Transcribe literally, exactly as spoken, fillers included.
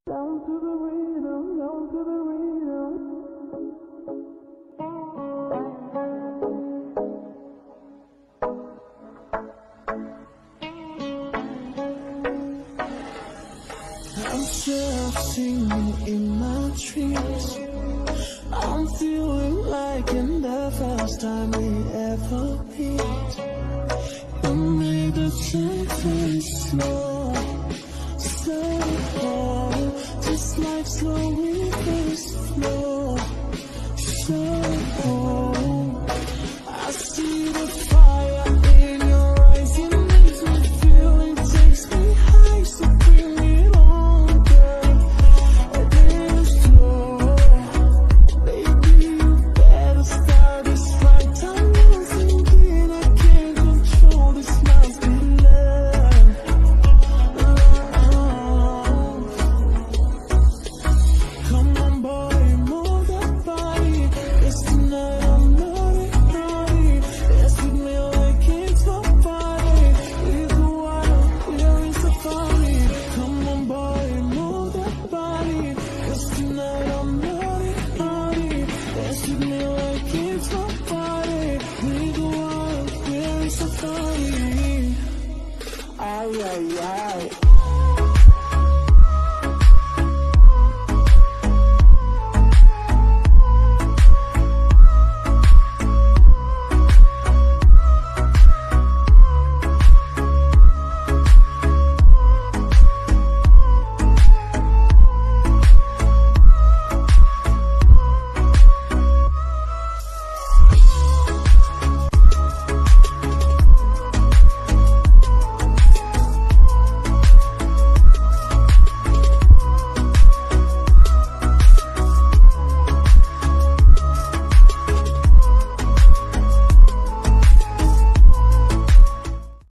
Down to the rhythm, down to the rhythm. I'm singing in my dreams. I'm feeling like in the first time we ever meet. You made the tempo slow, slow, just like slow rivers flow.